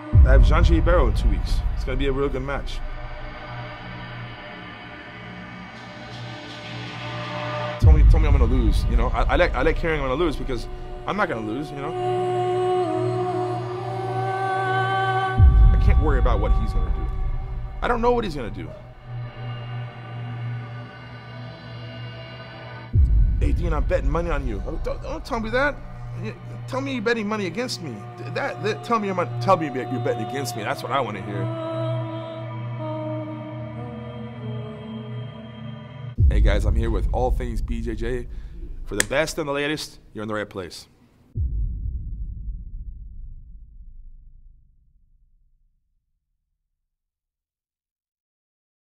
I have Xande Ribeiro in 2 weeks. It's gonna be a real good match. Told me I'm gonna lose. You know, I like hearing I'm gonna lose because I'm not gonna lose. You know, I can't worry about what he's gonna do. I don't know what he's gonna do. Hey, Dean, I'm betting money on you. Don't tell me that. Tell me you're betting money against me. Tell me you're betting against me. That's what I want to hear. Hey guys, I'm here with All Things BJJ. For the best and the latest, you're in the right place.